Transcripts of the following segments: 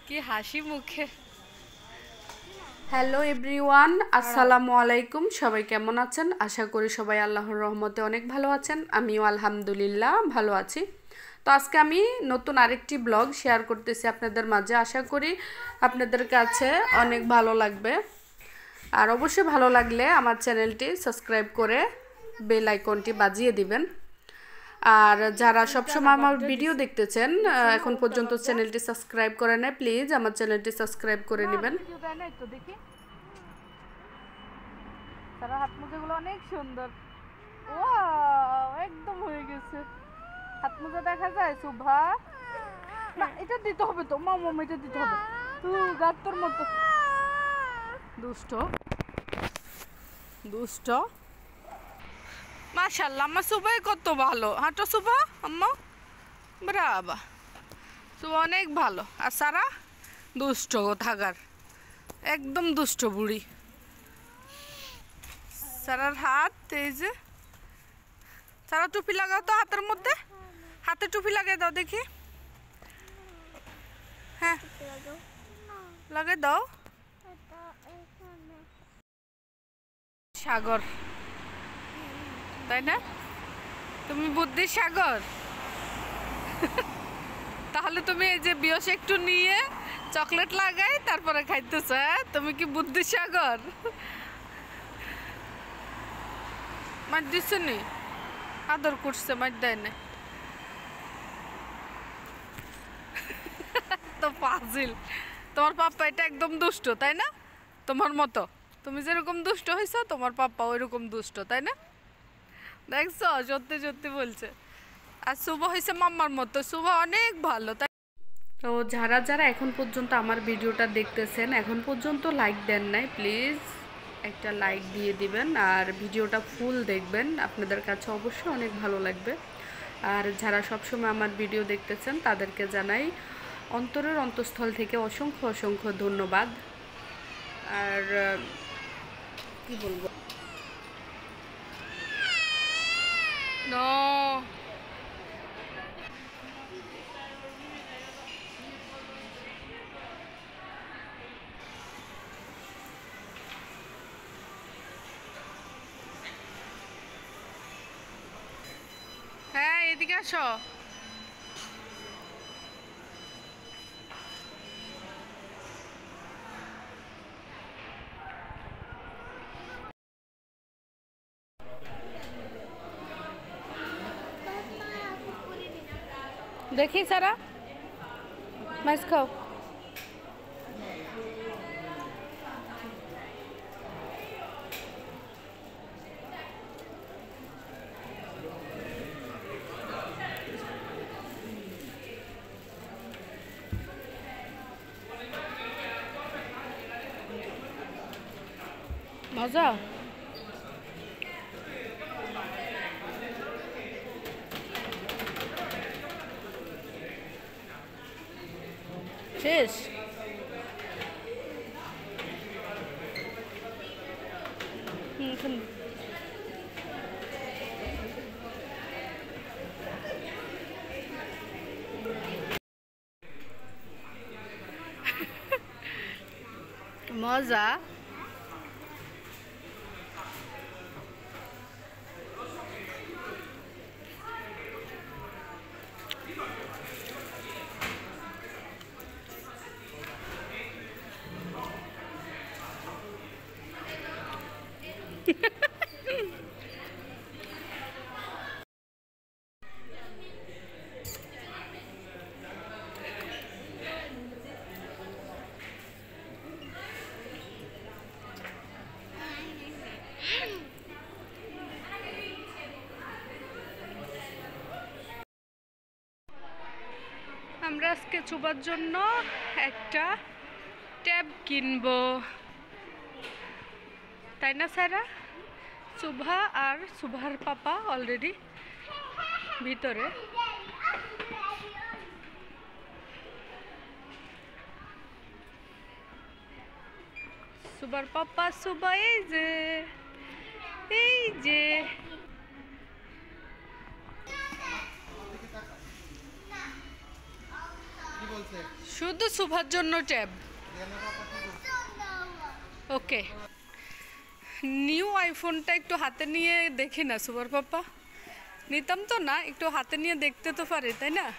কি হাসি মুখে। হ্যালো এভরিওয়ান, আসসালামু আলাইকুম। সবাই কেমন আছেন? আশা করি সবাই আল্লাহর রহমতে অনেক ভালো আছেন। আমিও আলহামদুলিল্লাহ ভালো আছি। তো আজকে আমি নতুন আরেকটি ব্লগ শেয়ার করতেছি আপনাদের মাঝে। আশা করি আপনাদের কাছে অনেক ভালো লাগবে। আর অবশ্যই ভালো লাগলে আমার চ্যানেলটি সাবস্ক্রাইব করে বেল আইকনটি বাজিয়ে দিবেন। আর যারা সবসময় আমার ভিডিও দেখতেছেন এখন পর্যন্ত চ্যানেলটি সাবস্ক্রাইব করে নেয়, প্লিজ আমার চ্যানেলটি সাবস্ক্রাইব করে নেবেন। দেখি তারা হাত মোজাগুলো অনেক সুন্দর। ওয়াও, একদম হয়ে গেছে। হাত মোজা দেখা যায় শুভা? না, এটা দিতে হবে তো। মামা এটা দিতে হবে। গাত্তর মতো দুষ্ট দুষ্ট। মাশাআল্লাহ, আমার শুভাই কত ভালো। হাঁটো শুভা, আম্মা ব্রাভা। শুভা অনেক ভালো। আর সারা দুষ্ট থাকার, একদম দুষ্ট বুড়ি। সারার হাত এই যে। সারা টুপি লাগাও তো হাতের মধ্যে। হাতে টুপি লাগাই দাও দেখি। হ্যাঁ লাগাই দাও। সাগর, তাই না? তুমি বুদ্ধির সাগর। তাহলে তুমি এই যে বিয়স একটু নিয়ে চকলেট লাগাই তারপরে খাইতেছ। হ্যাঁ, তুমি কি বুদ্ধির সাগর? মার দিচ্ছে নি, আদর করছে, মার দেয় না তো পাজিল। তোমার পাপ্পা এটা একদম দুষ্ট, তাই না? তোমার মতো তুমি যেরকম দুষ্ট হয়েছো তোমার পাপ্পা ওইরকম দুষ্ট, তাই না? দেখছো, সত্যি সত্যি বলছে। আর শুভ হয়েছে মাম্মার মতো। শুভ অনেক ভালো, তাই। তো যারা যারা এখন পর্যন্ত আমার ভিডিওটা দেখতেছেন, এখন পর্যন্ত লাইক দেন নাই, প্লিজ একটা লাইক দিয়ে দিবেন আর ভিডিওটা ফুল দেখবেন। আপনাদের কাছে অবশ্যই অনেক ভালো লাগবে। আর যারা সবসময় আমার ভিডিও দেখতেছেন তাদেরকে জানাই অন্তরের অন্তঃস্থল থেকে অসংখ্য অসংখ্য ধন্যবাদ। আর কি বলবো, নো হ্যাঁ, এদিকে আসো। দেখি সারা, মাছ খাও। মজা। শেষ। মজা। আমরা আজকে চুবার জন্য একটা ট্যাব কিনবো, তাই না সারা? শুভা আর শুভার পাপা অলরেডি ভিতরে। শুভার পাপা, শুভা এই যে, এই যে। শুধু শুভার জন্য ট্যাব। ওকে, নিউ আইফোনটা একটু হাতে নিয়ে দেখি না সুপার পাপা? নিতাম তো না, একটু হাতে নিয়ে দেখতে তো পারি, তাই না?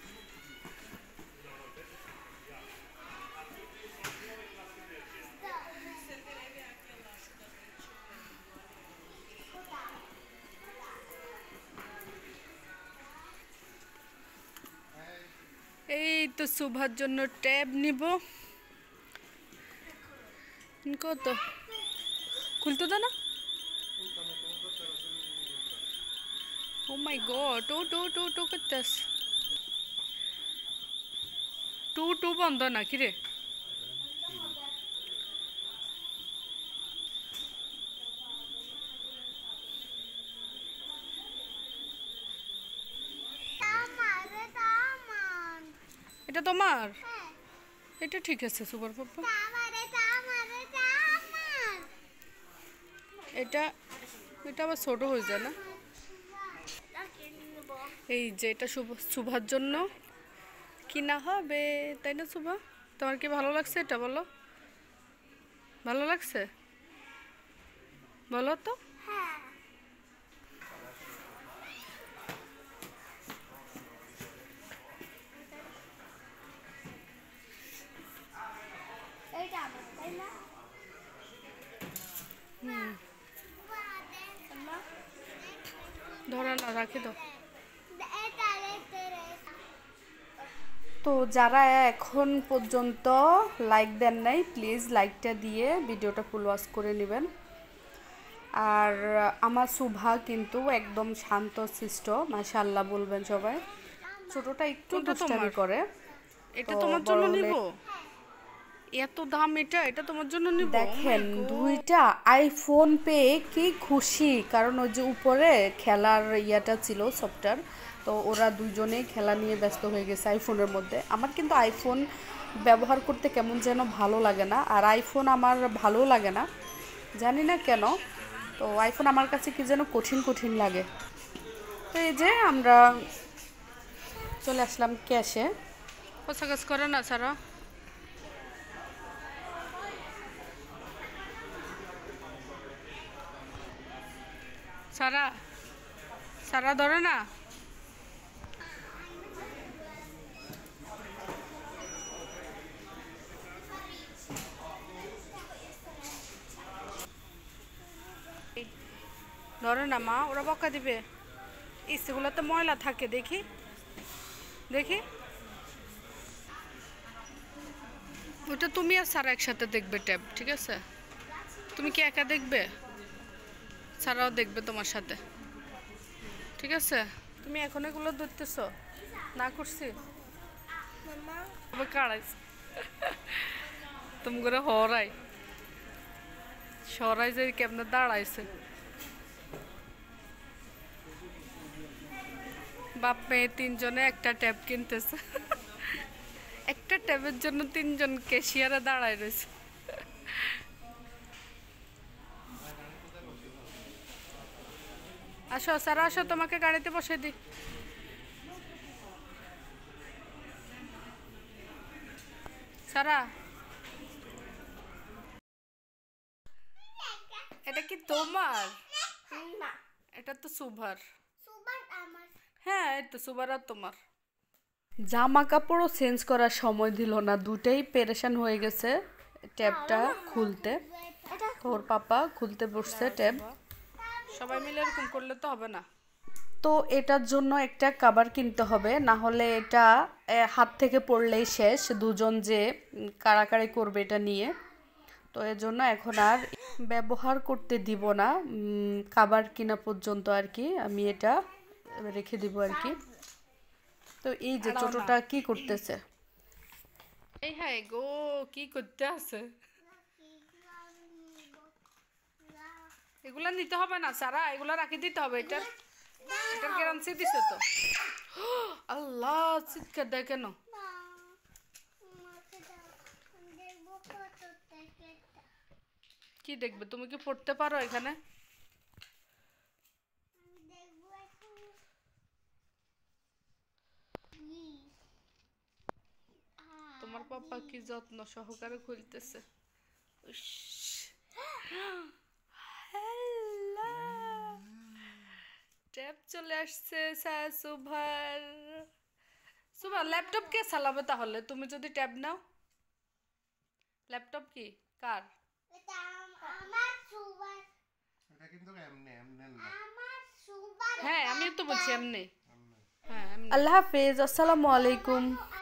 এই তো শুভার জন্য ট্যাব নিব। কত খুলতে দা না? ও মাই গড, টু টু টু টু করতেস। টু টু বন্ধ না কি রে? এটা তোমার? এটা ঠিক আছে সুপার পাপা। এটা এটা আবার ছোট হয়ে যায় না? এই যে এটা শুভার জন্য কিনা হবে, তাই না শুভা? তোমার কি ভালো লাগছে এটা? বলো, ভালো লাগছে? বলো তো। ধরা না, রাখে দাও। তো যারা এখন পর্যন্ত লাইক দেন নাই, প্লিজ লাইকটা দিয়ে ভিডিওটা ফুল ওয়াচ করে নেবেন। আর আমার শুভা কিন্তু একদম শান্ত শিষ্ট, মাশাআল্লাহ বলবেন সবাই। ছোটটা একটু দুষ্টামি করে। এটা তো তোমার জন্য নিব? এত দাম এটা? এটা তোমার জন্য নিব? দেখেন দুইটা আইফোন পেয়ে কি খুশি, কারণ ওই যে উপরে খেলার ইয়াটা ছিল সফটওয়্যার, তো ওরা দুজনেই খেলা নিয়ে ব্যস্ত হয়ে গেছে আইফোনের মধ্যে। আমার কিন্তু আইফোন ব্যবহার করতে কেমন যেন ভালো লাগে না, আর আইফোন আমার ভালো লাগে না, জানি না কেন। তো আইফোন আমার কাছে কি যেন কঠিন কঠিন লাগে। তো এই যে আমরা চলে আসলাম ক্যাশে। পোশাক কাজ করে না সারা? সারা সারা ধরে না? ধরে না মা, ওরা বকা দিবে। সেগুলোতে ময়লা থাকে, দেখি দেখি। ওটা তুমি আর সারা একসাথে দেখবে ট্যাব, ঠিক আছে? তুমি কি একা দেখবে? সারাও দেখবে তোমার সাথে, ঠিক আছে? তুমি এখন এগুলো ধরতেছ না? করছি কাড়াইছ তুমি করে হরাই সরাই যে কেমনে দাঁড়াইছে। বাপ মেয়ে তিনজনে একটা ট্যাব কিনতেছে। একটা ট্যাবের জন্য তিনজন ক্যাশিয়ারে দাঁড়ায় রয়েছে। আসো সারা, আসো, তোমাকে গাড়িতে বসে দিই। সারা, এটা কি তোমার? এটা তো সুভার। হ্যাঁ, এই তো সুভার আর তোমার। জামা কাপড়ও চেঞ্জ করার সময় দিল না, দুটেই পেরেশান হয়ে গেছে ট্যাবটা খুলতে। ওর পাপা খুলতে বসছে ট্যাব। সবাই মিলে এরকম করলে তো হবে না। তো এটার জন্য একটা কভার কিনতে হবে, না হলে এটা হাত থেকে পড়লেই শেষ, দুজন যে কাড়াকাড়ি করবে এটা নিয়ে। তো এর জন্য এখন আর ব্যবহার করতে দিব না, কভার কিনা পর্যন্ত আর কি আমি এটা রেখে দিব আর কি। তো এই যে ছোটটা কি করতেছে? এই হ্যাঁ গো, কি করতে আছে? এগুলা নিতে হবে না সারা, এগুলা রাখি দিতে হবে। এটার গ্যারান্টি দিছে তো। আল্লাহ, চিৎকার দেয় কেন? কি দেখবে? তুমি কি পড়তে পারো এখানে? আমার পাপা কি যত্ন সহকারে খুলতেছে। ট্যাব চলে আসছে সুভার। সুভা ল্যাপটপ কে চালাবে তাহলে তুমি যদি ট্যাব নাও? ল্যাপটপ কি কার? এটা আমার সুবার। এটা কিন্তু এমনি এমনি না। আমার সুবার। হ্যাঁ আমিও তো বলছি এমনি। এমনি। হ্যাঁ এমনি। আল্লাহ হাফেজ, আসসালামু আলাইকুম।